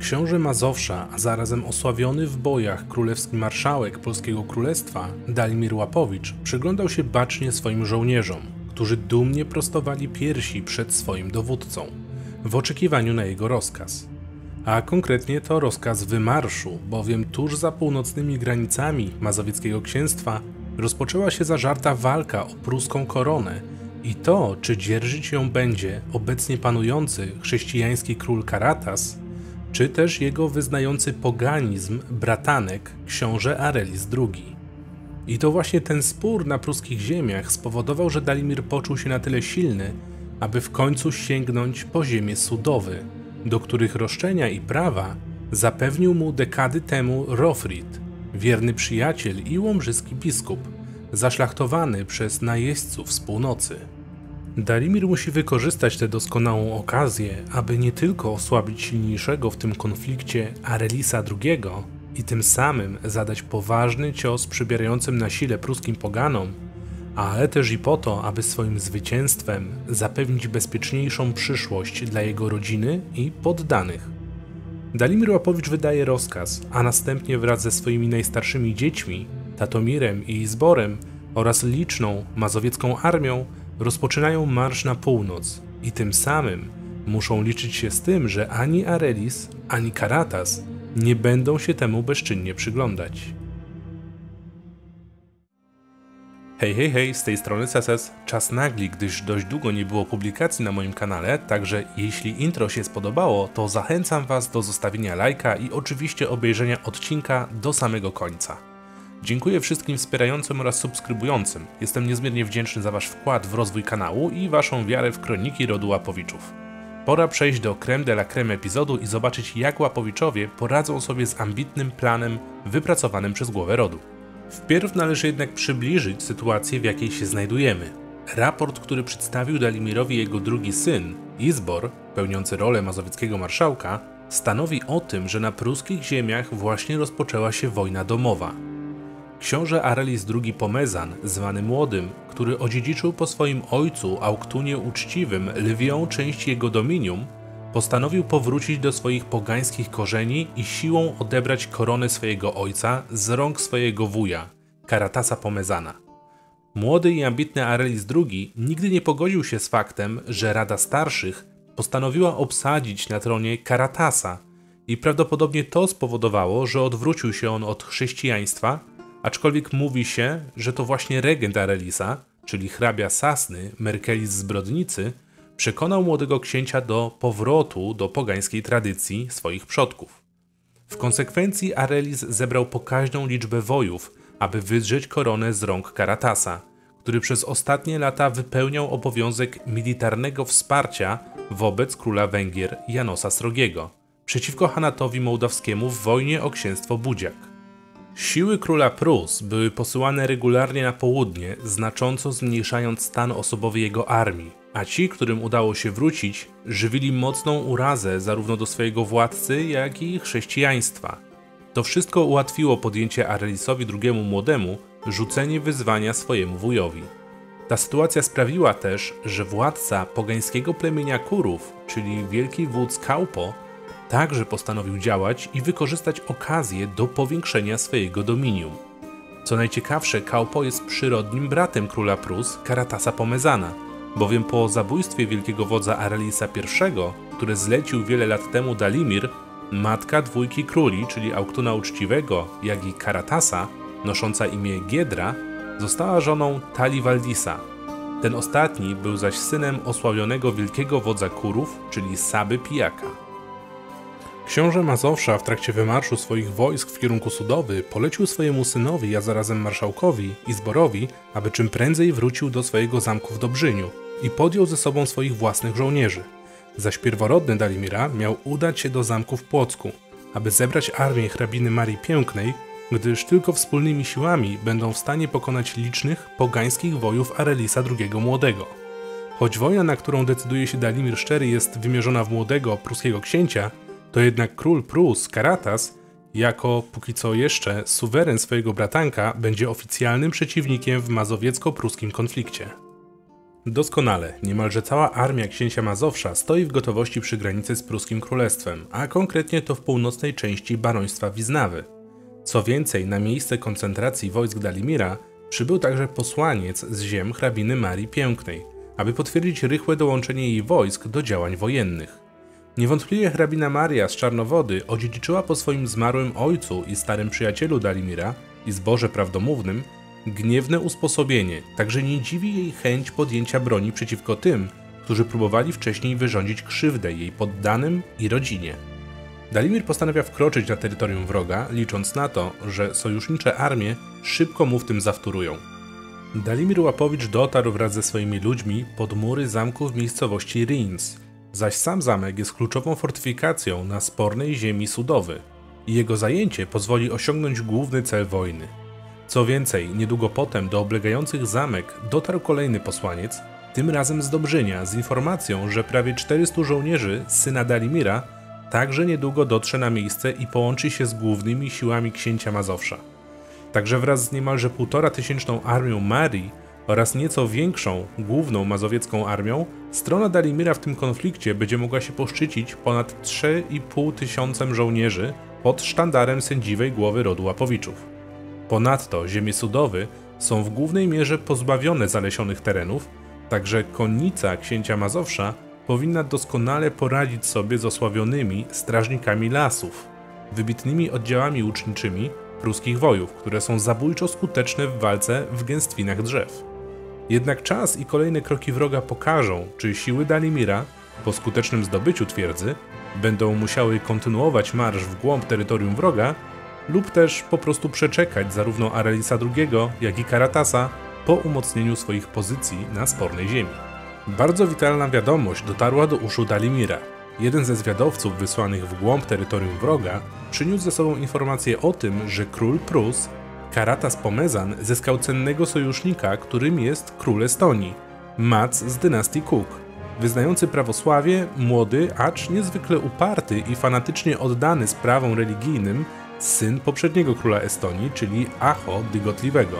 Książę Mazowsza, a zarazem osławiony w bojach królewski marszałek Polskiego Królestwa, Dalimir Łapowicz, przyglądał się bacznie swoim żołnierzom, którzy dumnie prostowali piersi przed swoim dowódcą, w oczekiwaniu na jego rozkaz. A konkretnie to rozkaz wymarszu, bowiem tuż za północnymi granicami Mazowieckiego Księstwa rozpoczęła się zażarta walka o pruską koronę i to, czy dzierżyć ją będzie obecnie panujący chrześcijański król Karatas, czy też jego wyznający poganizm bratanek książę Arelis II. I to właśnie ten spór na pruskich ziemiach spowodował, że Dalimir poczuł się na tyle silny, aby w końcu sięgnąć po ziemię Sudowy, do których roszczenia i prawa zapewnił mu dekady temu Rofrid, wierny przyjaciel i łomżyski biskup, zaszlachtowany przez najeźdźców z północy. Dalimir musi wykorzystać tę doskonałą okazję, aby nie tylko osłabić silniejszego w tym konflikcie Arelisa II i tym samym zadać poważny cios przybierającym na sile pruskim poganom, ale też i po to, aby swoim zwycięstwem zapewnić bezpieczniejszą przyszłość dla jego rodziny i poddanych. Dalimir Łapowicz wydaje rozkaz, a następnie wraz ze swoimi najstarszymi dziećmi, Tatomirem i Izborem oraz liczną mazowiecką armią rozpoczynają marsz na północ i tym samym muszą liczyć się z tym, że ani Arelis, ani Karatas nie będą się temu bezczynnie przyglądać. Hej, z tej strony Seses. Czas nagli, gdyż dość długo nie było publikacji na moim kanale, także jeśli intro się spodobało, to zachęcam Was do zostawienia lajka i oczywiście obejrzenia odcinka do samego końca. Dziękuję wszystkim wspierającym oraz subskrybującym. Jestem niezmiernie wdzięczny za Wasz wkład w rozwój kanału i Waszą wiarę w kroniki rodu Łapowiczów. Pora przejść do crème de la crème epizodu i zobaczyć, jak Łapowiczowie poradzą sobie z ambitnym planem wypracowanym przez głowę rodu. Wpierw należy jednak przybliżyć sytuację, w jakiej się znajdujemy. Raport, który przedstawił Dalimirowi jego drugi syn, Izbor, pełniący rolę mazowieckiego marszałka, stanowi o tym, że na pruskich ziemiach właśnie rozpoczęła się wojna domowa. Książę Arelis II Pomezan, zwany Młodym, który odziedziczył po swoim ojcu Auktunie Uczciwym lwią część jego dominium, postanowił powrócić do swoich pogańskich korzeni i siłą odebrać koronę swojego ojca z rąk swojego wuja, Karatasa Pomezana. Młody i ambitny Arelis II nigdy nie pogodził się z faktem, że Rada Starszych postanowiła obsadzić na tronie Karatasa i prawdopodobnie to spowodowało, że odwrócił się on od chrześcijaństwa, aczkolwiek mówi się, że to właśnie regent Arelisa, czyli hrabia Sasny, Merkelis z Brodnicy, przekonał młodego księcia do powrotu do pogańskiej tradycji swoich przodków. W konsekwencji Arelis zebrał pokaźną liczbę wojów, aby wydrzeć koronę z rąk Karatasa, który przez ostatnie lata wypełniał obowiązek militarnego wsparcia wobec króla Węgier Janosa Srogiego, przeciwko Hanatowi Mołdawskiemu w wojnie o księstwo Budziak. Siły króla Prus były posyłane regularnie na południe, znacząco zmniejszając stan osobowy jego armii, a ci, którym udało się wrócić, żywili mocną urazę zarówno do swojego władcy, jak i chrześcijaństwa. To wszystko ułatwiło podjęcie Arelisowi II Młodemu rzucenie wyzwania swojemu wujowi. Ta sytuacja sprawiła też, że władca pogańskiego plemienia Kurów, czyli wielki wódz Kaupo, także postanowił działać i wykorzystać okazję do powiększenia swojego dominium. Co najciekawsze, Kaupo jest przyrodnim bratem króla Prus, Karatasa Pomezana, bowiem po zabójstwie wielkiego wodza Arelisa I, które zlecił wiele lat temu Dalimir, matka dwójki króli, czyli Auktuna Uczciwego, jak i Karatasa, nosząca imię Giedra, została żoną Talivaldisa. Ten ostatni był zaś synem osławionego wielkiego wodza Kurów, czyli Saby Pijaka. Książę Mazowsza w trakcie wymarszu swoich wojsk w kierunku Sudowy polecił swojemu synowi, a zarazem marszałkowi, Izborowi, aby czym prędzej wrócił do swojego zamku w Dobrzyniu i podjął ze sobą swoich własnych żołnierzy. Zaś pierworodny Dalimira miał udać się do zamku w Płocku, aby zebrać armię hrabiny Marii Pięknej, gdyż tylko wspólnymi siłami będą w stanie pokonać licznych, pogańskich wojów Arelisa II Młodego. Choć wojna, na którą decyduje się Dalimir Szczery, jest wymierzona w młodego pruskiego księcia, to jednak król Prus, Karatas, jako póki co jeszcze suweren swojego bratanka, będzie oficjalnym przeciwnikiem w mazowiecko-pruskim konflikcie. Doskonale, niemalże cała armia księcia Mazowsza stoi w gotowości przy granicy z pruskim królestwem, a konkretnie to w północnej części baroństwa Wiznawy. Co więcej, na miejsce koncentracji wojsk Dalimira przybył także posłaniec z ziem hrabiny Marii Pięknej, aby potwierdzić rychłe dołączenie jej wojsk do działań wojennych. Niewątpliwie hrabina Maria z Czarnowody odziedziczyła po swoim zmarłym ojcu i starym przyjacielu Dalimira i zboże prawdomównym gniewne usposobienie, także nie dziwi jej chęć podjęcia broni przeciwko tym, którzy próbowali wcześniej wyrządzić krzywdę jej poddanym i rodzinie. Dalimir postanawia wkroczyć na terytorium wroga, licząc na to, że sojusznicze armie szybko mu w tym zawtórują. Dalimir Łapowicz dotarł wraz ze swoimi ludźmi pod mury zamku w miejscowości Rins, zaś sam zamek jest kluczową fortyfikacją na spornej ziemi Sudowy i jego zajęcie pozwoli osiągnąć główny cel wojny. Co więcej, niedługo potem do oblegających zamek dotarł kolejny posłaniec, tym razem z Dobrzynia, z informacją, że prawie 400 żołnierzy syna Dalimira także niedługo dotrze na miejsce i połączy się z głównymi siłami księcia Mazowsza. Także wraz z niemalże 1500 armią Marii oraz nieco większą, główną mazowiecką armią, strona Dalimira w tym konflikcie będzie mogła się poszczycić ponad 3500 żołnierzy pod sztandarem sędziwej głowy rodu Łapowiczów. Ponadto ziemie Sudowy są w głównej mierze pozbawione zalesionych terenów, także konnica księcia Mazowsza powinna doskonale poradzić sobie z osławionymi strażnikami lasów, wybitnymi oddziałami łuczniczymi pruskich wojów, które są zabójczo skuteczne w walce w gęstwinach drzew. Jednak czas i kolejne kroki wroga pokażą, czy siły Dalimira, po skutecznym zdobyciu twierdzy, będą musiały kontynuować marsz w głąb terytorium wroga, lub też po prostu przeczekać zarówno Arelisa II, jak i Karatasa po umocnieniu swoich pozycji na spornej ziemi. Bardzo witalna wiadomość dotarła do uszu Dalimira. Jeden ze zwiadowców wysłanych w głąb terytorium wroga przyniósł ze sobą informację o tym, że król Prus, Karatas Pomezan, zyskał cennego sojusznika, którym jest król Estonii, Mac z dynastii Kuk, wyznający prawosławie, młody, acz niezwykle uparty i fanatycznie oddany sprawom religijnym syn poprzedniego króla Estonii, czyli Acho Dygotliwego.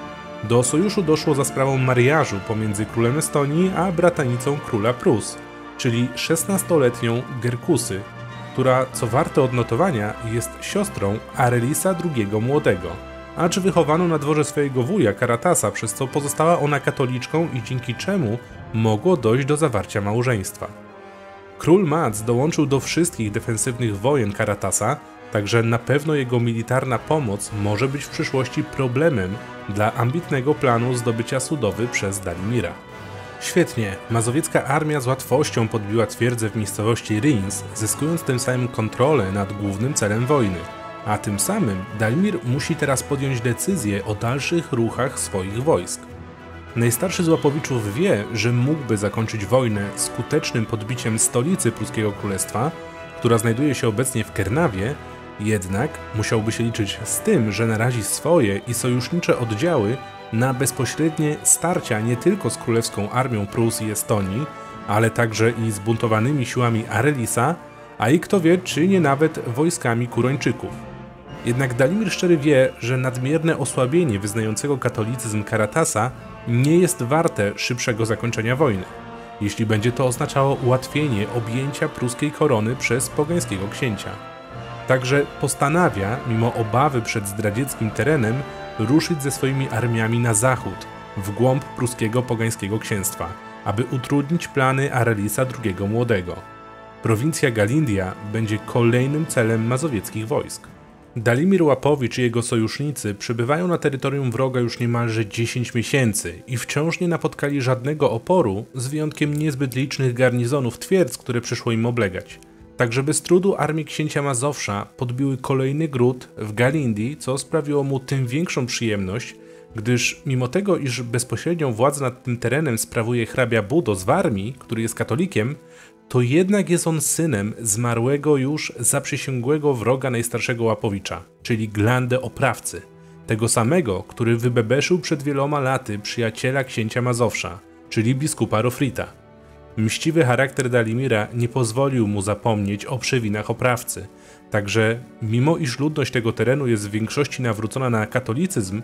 Do sojuszu doszło za sprawą mariażu pomiędzy królem Estonii a bratanicą króla Prus, czyli 16-letnią Gerkusy, która, co warte odnotowania, jest siostrą Arelisa II Młodego, acz wychowano na dworze swojego wuja Karatasa, przez co pozostała ona katoliczką i dzięki czemu mogło dojść do zawarcia małżeństwa. Król Mac dołączył do wszystkich defensywnych wojen Karatasa, także na pewno jego militarna pomoc może być w przyszłości problemem dla ambitnego planu zdobycia Sudowy przez Dalimira. Świetnie, mazowiecka armia z łatwością podbiła twierdzę w miejscowości Rins, zyskując tym samym kontrolę nad głównym celem wojny, a tym samym Dalimir musi teraz podjąć decyzję o dalszych ruchach swoich wojsk. Najstarszy z Łapowiczów wie, że mógłby zakończyć wojnę skutecznym podbiciem stolicy pruskiego królestwa, która znajduje się obecnie w Kernawie, jednak musiałby się liczyć z tym, że narazi swoje i sojusznicze oddziały na bezpośrednie starcia nie tylko z królewską armią Prus i Estonii, ale także i zbuntowanymi siłami Arelisa, a i kto wie, czy nie nawet wojskami Kurończyków. Jednak Dalimir Szczery wie, że nadmierne osłabienie wyznającego katolicyzm Karatasa nie jest warte szybszego zakończenia wojny, jeśli będzie to oznaczało ułatwienie objęcia pruskiej korony przez pogańskiego księcia. Także postanawia, mimo obawy przed zdradzieckim terenem, ruszyć ze swoimi armiami na zachód, w głąb pruskiego pogańskiego księstwa, aby utrudnić plany Arelisa II Młodego. Prowincja Galindia będzie kolejnym celem mazowieckich wojsk. Dalimir Łapowicz i jego sojusznicy przebywają na terytorium wroga już niemalże 10 miesięcy i wciąż nie napotkali żadnego oporu, z wyjątkiem niezbyt licznych garnizonów twierdz, które przyszło im oblegać. Także bez trudu armie księcia Mazowsza podbiły kolejny gród w Galindii, co sprawiło mu tym większą przyjemność, gdyż mimo tego, iż bezpośrednią władzę nad tym terenem sprawuje hrabia Budo z Warmii, który jest katolikiem, to jednak jest on synem zmarłego już zaprzysięgłego wroga najstarszego Łapowicza, czyli Glandę Oprawcy, tego samego, który wybebeszył przed wieloma laty przyjaciela księcia Mazowsza, czyli biskupa Rofrita. Mściwy charakter Dalimira nie pozwolił mu zapomnieć o przewinach oprawcy, także mimo iż ludność tego terenu jest w większości nawrócona na katolicyzm,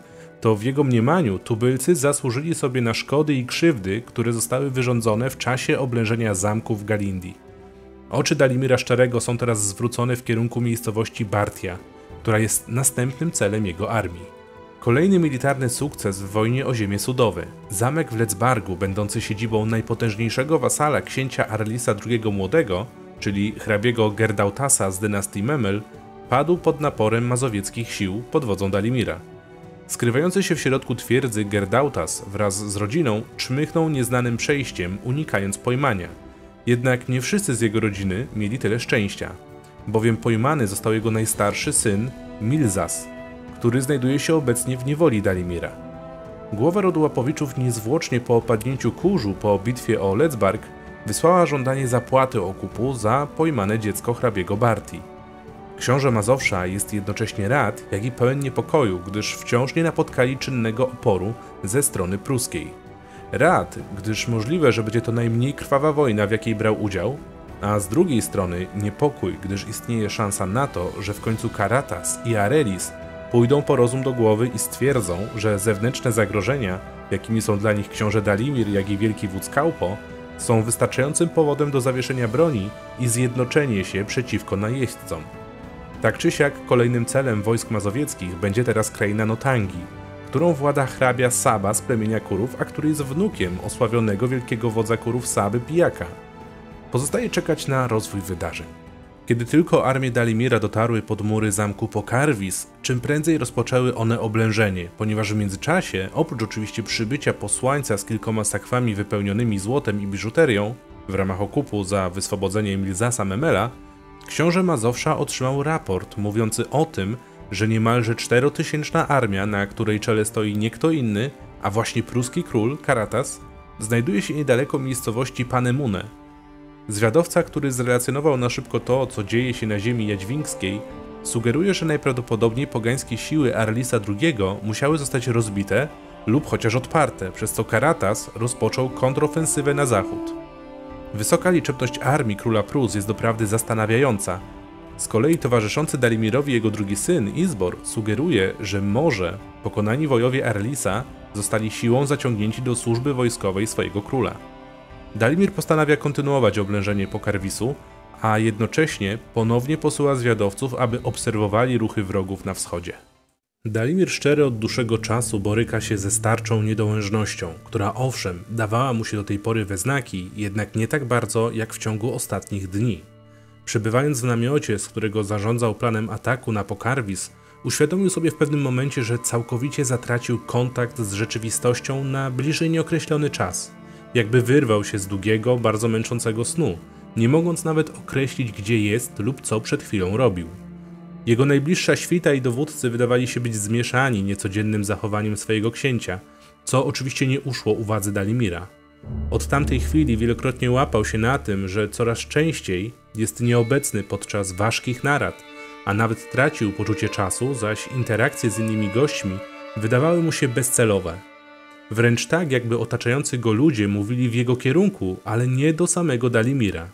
to w jego mniemaniu tubylcy zasłużyli sobie na szkody i krzywdy, które zostały wyrządzone w czasie oblężenia zamku w Galindii. Oczy Dalimira Szczerego są teraz zwrócone w kierunku miejscowości Bartia, która jest następnym celem jego armii. Kolejny militarny sukces w wojnie o ziemię Sudowe. Zamek w Lecbargu, będący siedzibą najpotężniejszego wasala księcia Arlisa II Młodego, czyli hrabiego Gerdautasa z dynastii Memel, padł pod naporem mazowieckich sił pod wodzą Dalimira. Skrywający się w środku twierdzy Gerdautas wraz z rodziną czmychnął nieznanym przejściem, unikając pojmania. Jednak nie wszyscy z jego rodziny mieli tyle szczęścia, bowiem pojmany został jego najstarszy syn Milzas, który znajduje się obecnie w niewoli Dalimira. Głowa rodu Łapowiczów niezwłocznie po opadnięciu kurzu po bitwie o Lecbarg wysłała żądanie zapłaty okupu za pojmane dziecko hrabiego Bartii. Książę Mazowsza jest jednocześnie rad, jak i pełen niepokoju, gdyż wciąż nie napotkali czynnego oporu ze strony pruskiej. Rad, gdyż możliwe, że będzie to najmniej krwawa wojna, w jakiej brał udział, a z drugiej strony niepokój, gdyż istnieje szansa na to, że w końcu Karatas i Arelis pójdą po rozum do głowy i stwierdzą, że zewnętrzne zagrożenia, jakimi są dla nich książę Dalimir, jak i wielki wódz Kaupo, są wystarczającym powodem do zawieszenia broni i zjednoczenia się przeciwko najeźdźcom. Tak czy siak kolejnym celem wojsk mazowieckich będzie teraz kraina Notangi, którą włada hrabia Saba z plemienia Kurów, a który jest wnukiem osławionego wielkiego wodza Kurów Saby Pijaka. Pozostaje czekać na rozwój wydarzeń. Kiedy tylko armie Dalimira dotarły pod mury zamku Pokarwis, czym prędzej rozpoczęły one oblężenie, ponieważ w międzyczasie, oprócz oczywiście przybycia posłańca z kilkoma sakwami wypełnionymi złotem i biżuterią, w ramach okupu za wyswobodzenie Milzasa Memela, książę Mazowsza otrzymał raport mówiący o tym, że niemalże 4000 armia, na której czele stoi nie kto inny, a właśnie pruski król Karatas, znajduje się niedaleko miejscowości Panemune. Zwiadowca, który zrelacjonował na szybko to, co dzieje się na ziemi jadźwińskiej, sugeruje, że najprawdopodobniej pogańskie siły Arlisa II musiały zostać rozbite lub chociaż odparte, przez co Karatas rozpoczął kontrofensywę na zachód. Wysoka liczebność armii króla Prus jest doprawdy zastanawiająca. Z kolei towarzyszący Dalimirowi jego drugi syn, Izbor, sugeruje, że może pokonani wojowie Arlisa zostali siłą zaciągnięci do służby wojskowej swojego króla. Dalimir postanawia kontynuować oblężenie Pokarwisu, a jednocześnie ponownie posyła zwiadowców, aby obserwowali ruchy wrogów na wschodzie. Dalimir Szczery od dłuższego czasu boryka się ze starczą niedołężnością, która owszem dawała mu się do tej pory we znaki, jednak nie tak bardzo jak w ciągu ostatnich dni. Przebywając w namiocie, z którego zarządzał planem ataku na Pokarwis, uświadomił sobie w pewnym momencie, że całkowicie zatracił kontakt z rzeczywistością na bliżej nieokreślony czas. Jakby wyrwał się z długiego, bardzo męczącego snu, nie mogąc nawet określić, gdzie jest lub co przed chwilą robił. Jego najbliższa świta i dowódcy wydawali się być zmieszani niecodziennym zachowaniem swojego księcia, co oczywiście nie uszło uwadze Dalimira. Od tamtej chwili wielokrotnie łapał się na tym, że coraz częściej jest nieobecny podczas ważkich narad, a nawet tracił poczucie czasu, zaś interakcje z innymi gośćmi wydawały mu się bezcelowe. Wręcz tak, jakby otaczający go ludzie mówili w jego kierunku, ale nie do samego Dalimira.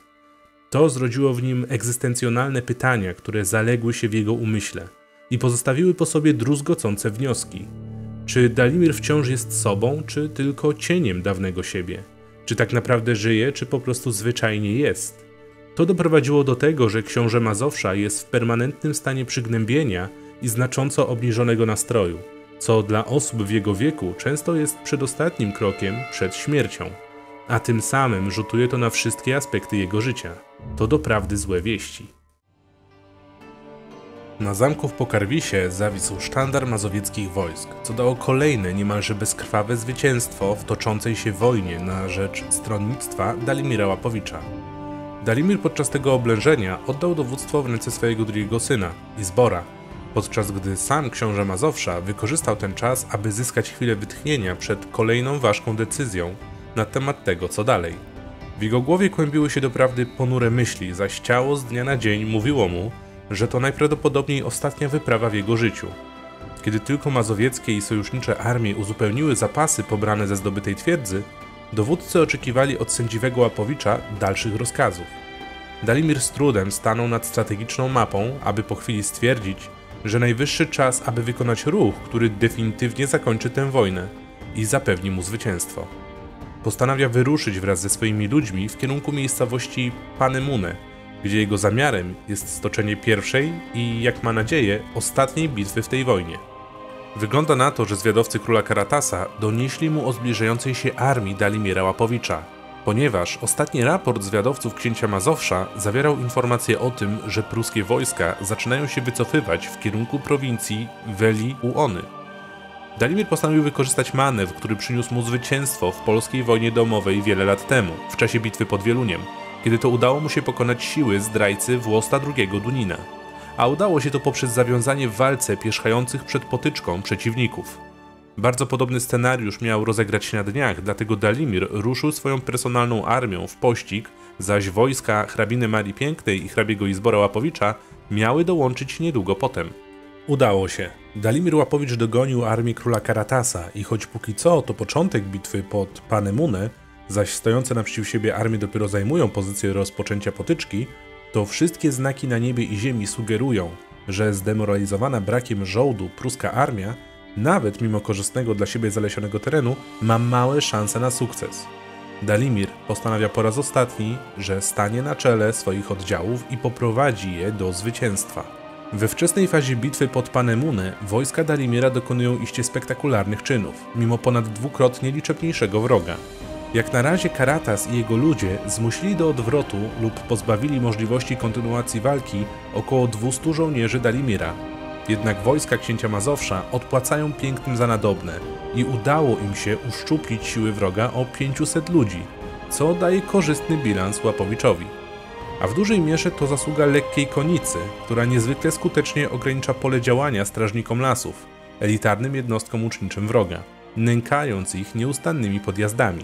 To zrodziło w nim egzystencjonalne pytania, które zaległy się w jego umyśle i pozostawiły po sobie druzgocące wnioski. Czy Dalimir wciąż jest sobą, czy tylko cieniem dawnego siebie? Czy tak naprawdę żyje, czy po prostu zwyczajnie jest? To doprowadziło do tego, że książę Mazowsza jest w permanentnym stanie przygnębienia i znacząco obniżonego nastroju, co dla osób w jego wieku często jest przedostatnim krokiem przed śmiercią, a tym samym rzutuje to na wszystkie aspekty jego życia. To doprawdy złe wieści. Na zamku w Pokarwisie zawisł sztandar mazowieckich wojsk, co dało kolejne niemalże bezkrwawe zwycięstwo w toczącej się wojnie na rzecz stronnictwa Dalimira Łapowicza. Dalimir podczas tego oblężenia oddał dowództwo w ręce swojego drugiego syna, Izbora, podczas gdy sam książę Mazowsza wykorzystał ten czas, aby zyskać chwilę wytchnienia przed kolejną ważką decyzją na temat tego, co dalej. W jego głowie kłębiły się doprawdy ponure myśli, zaś ciało z dnia na dzień mówiło mu, że to najprawdopodobniej ostatnia wyprawa w jego życiu. Kiedy tylko mazowieckie i sojusznicze armie uzupełniły zapasy pobrane ze zdobytej twierdzy, dowódcy oczekiwali od sędziwego Łapowicza dalszych rozkazów. Dalimir z trudem stanął nad strategiczną mapą, aby po chwili stwierdzić, że najwyższy czas, aby wykonać ruch, który definitywnie zakończy tę wojnę i zapewni mu zwycięstwo. Postanawia wyruszyć wraz ze swoimi ludźmi w kierunku miejscowości Panemune, gdzie jego zamiarem jest stoczenie pierwszej i, jak ma nadzieję, ostatniej bitwy w tej wojnie. Wygląda na to, że zwiadowcy króla Karatasa donieśli mu o zbliżającej się armii Dalimira Łapowicza, ponieważ ostatni raport zwiadowców księcia Mazowsza zawierał informacje o tym, że pruskie wojska zaczynają się wycofywać w kierunku prowincji Weli-Uony. Dalimir postanowił wykorzystać manewr, który przyniósł mu zwycięstwo w polskiej wojnie domowej wiele lat temu, w czasie bitwy pod Wieluniem, kiedy to udało mu się pokonać siły zdrajcy Włosta II Dunina. A udało się to poprzez zawiązanie w walce pierzchających przed potyczką przeciwników. Bardzo podobny scenariusz miał rozegrać się na dniach, dlatego Dalimir ruszył swoją personalną armią w pościg, zaś wojska hrabiny Marii Pięknej i hrabiego Izbora Łapowicza miały dołączyć niedługo potem. Udało się. Dalimir Łapowicz dogonił armię króla Karatasa i choć póki co to początek bitwy pod Panemune, zaś stojące naprzeciw siebie armie dopiero zajmują pozycję rozpoczęcia potyczki, to wszystkie znaki na niebie i ziemi sugerują, że zdemoralizowana brakiem żołdu pruska armia, nawet mimo korzystnego dla siebie zalesionego terenu, ma małe szanse na sukces. Dalimir postanawia po raz ostatni, że stanie na czele swoich oddziałów i poprowadzi je do zwycięstwa. We wczesnej fazie bitwy pod Panemune wojska Dalimira dokonują iście spektakularnych czynów, mimo ponad dwukrotnie liczebniejszego wroga. Jak na razie Karatas i jego ludzie zmusili do odwrotu lub pozbawili możliwości kontynuacji walki około 200 żołnierzy Dalimira. Jednak wojska księcia Mazowsza odpłacają pięknym za nadobne i udało im się uszczuplić siły wroga o 500 ludzi, co daje korzystny bilans Łapowiczowi. A w dużej mierze to zasługa lekkiej konicy, która niezwykle skutecznie ogranicza pole działania strażnikom lasów, elitarnym jednostkom łuczniczym wroga, nękając ich nieustannymi podjazdami.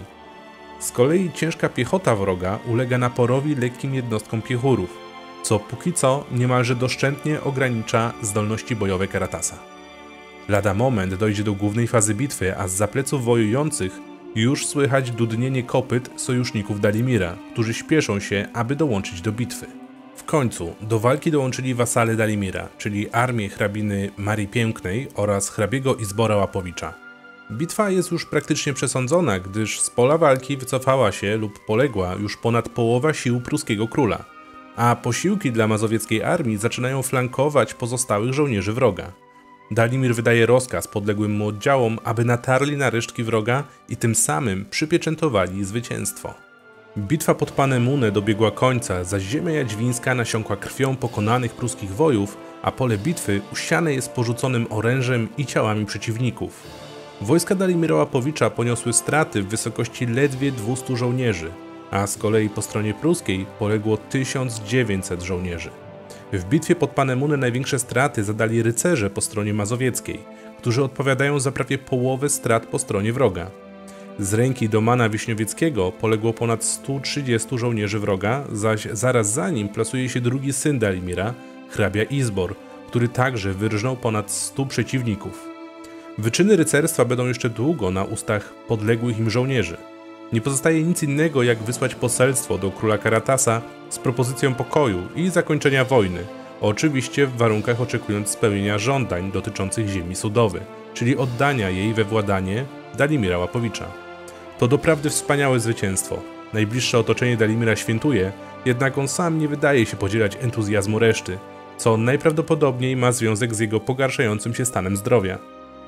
Z kolei ciężka piechota wroga ulega naporowi lekkim jednostkom piechurów, co póki co niemalże doszczętnie ogranicza zdolności bojowe Karatasa. Lada moment dojdzie do głównej fazy bitwy, a zza pleców wojujących już słychać dudnienie kopyt sojuszników Dalimira, którzy śpieszą się, aby dołączyć do bitwy. W końcu do walki dołączyli wasale Dalimira, czyli armię hrabiny Marii Pięknej oraz hrabiego Izbora Łapowicza. Bitwa jest już praktycznie przesądzona, gdyż z pola walki wycofała się lub poległa już ponad połowa sił pruskiego króla, a posiłki dla mazowieckiej armii zaczynają flankować pozostałych żołnierzy wroga. Dalimir wydaje rozkaz podległym mu oddziałom, aby natarli na resztki wroga i tym samym przypieczętowali zwycięstwo. Bitwa pod Panemune dobiegła końca, zaś ziemia jadźwińska nasiąkła krwią pokonanych pruskich wojów, a pole bitwy uściane jest porzuconym orężem i ciałami przeciwników. Wojska Dalimira Łapowicza poniosły straty w wysokości ledwie 200 żołnierzy, a z kolei po stronie pruskiej poległo 1900 żołnierzy. W bitwie pod Panemune największe straty zadali rycerze po stronie mazowieckiej, którzy odpowiadają za prawie połowę strat po stronie wroga. Z ręki Domana Wiśniowieckiego poległo ponad 130 żołnierzy wroga, zaś zaraz za nim plasuje się drugi syn Dalimira, hrabia Izbor, który także wyrżnął ponad 100 przeciwników. Wyczyny rycerstwa będą jeszcze długo na ustach podległych im żołnierzy. Nie pozostaje nic innego, jak wysłać poselstwo do króla Karatasa z propozycją pokoju i zakończenia wojny, oczywiście w warunkach oczekując spełnienia żądań dotyczących ziemi Sudowy, czyli oddania jej we władanie Dalimira Łapowicza. To doprawdy wspaniałe zwycięstwo. Najbliższe otoczenie Dalimira świętuje, jednak on sam nie wydaje się podzielać entuzjazmu reszty, co najprawdopodobniej ma związek z jego pogarszającym się stanem zdrowia.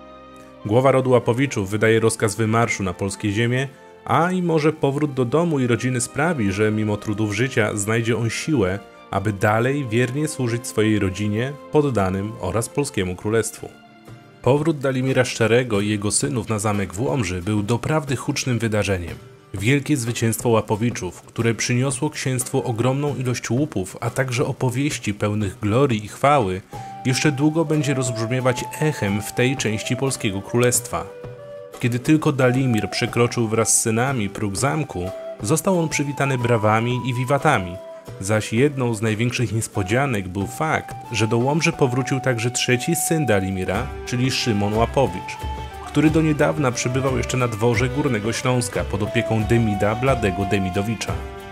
Głowa rodu Łapowiczów wydaje rozkaz wymarszu na polskie ziemie, a i może powrót do domu i rodziny sprawi, że mimo trudów życia znajdzie on siłę, aby dalej wiernie służyć swojej rodzinie, poddanym oraz polskiemu królestwu. Powrót Dalimira Szczerego i jego synów na zamek w Łomży był doprawdy hucznym wydarzeniem. Wielkie zwycięstwo Łapowiczów, które przyniosło księstwu ogromną ilość łupów, a także opowieści pełnych glorii i chwały, jeszcze długo będzie rozbrzmiewać echem w tej części polskiego królestwa. Kiedy tylko Dalimir przekroczył wraz z synami próg zamku, został on przywitany brawami i wiwatami, zaś jedną z największych niespodzianek był fakt, że do Łomży powrócił także trzeci syn Dalimira, czyli Szymon Łapowicz, który do niedawna przebywał jeszcze na dworze Górnego Śląska pod opieką Demida Bladego Demidowicza.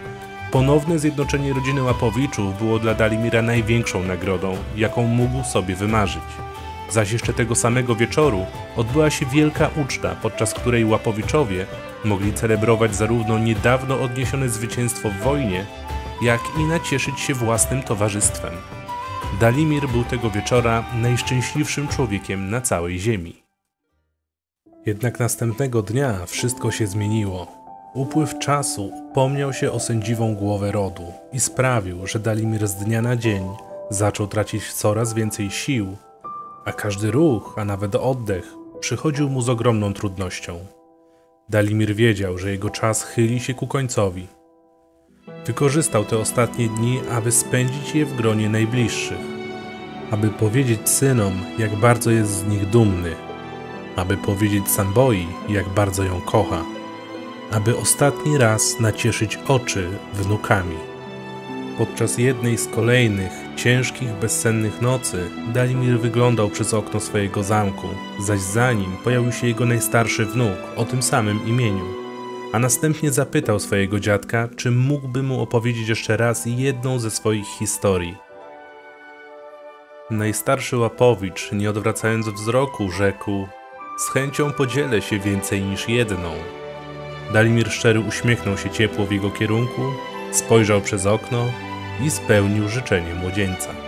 Ponowne zjednoczenie rodziny Łapowiczów było dla Dalimira największą nagrodą, jaką mógł sobie wymarzyć. Zaś jeszcze tego samego wieczoru odbyła się wielka uczta, podczas której Łapowiczowie mogli celebrować zarówno niedawno odniesione zwycięstwo w wojnie, jak i nacieszyć się własnym towarzystwem. Dalimir był tego wieczora najszczęśliwszym człowiekiem na całej ziemi. Jednak następnego dnia wszystko się zmieniło. Upływ czasu pomniał się o sędziwą głowę rodu i sprawił, że Dalimir z dnia na dzień zaczął tracić coraz więcej sił, a każdy ruch, a nawet oddech przychodził mu z ogromną trudnością. Dalimir wiedział, że jego czas chyli się ku końcowi. Wykorzystał te ostatnie dni, aby spędzić je w gronie najbliższych, aby powiedzieć synom, jak bardzo jest z nich dumny, aby powiedzieć Samboi, jak bardzo ją kocha, aby ostatni raz nacieszyć oczy wnukami. Podczas jednej z kolejnych, ciężkich, bezsennych nocy Dalimir wyglądał przez okno swojego zamku, zaś za nim pojawił się jego najstarszy wnuk o tym samym imieniu, a następnie zapytał swojego dziadka, czy mógłby mu opowiedzieć jeszcze raz jedną ze swoich historii. Najstarszy Łapowicz, nie odwracając wzroku, rzekł: z chęcią podzielę się więcej niż jedną. Dalimir szczery uśmiechnął się ciepło w jego kierunku, spojrzał przez okno i spełnił życzenie młodzieńca.